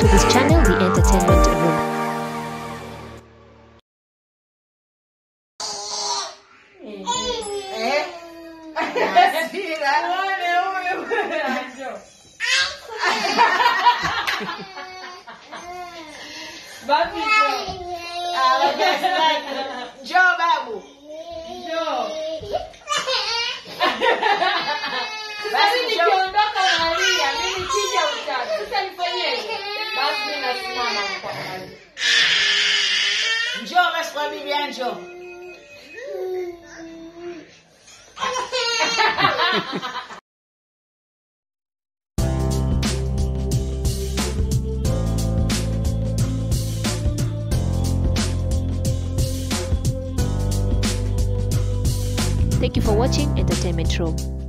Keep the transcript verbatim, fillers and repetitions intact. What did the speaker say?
to this channel, The Entertainment Room. Babu njoo babu njoo basi nikiondoka nalia mimi kija utatu sasa nifanyeje basi mimi nasimama kwa mali njoo basi kwa bibi njoo Thank you for watching Entertainment Room.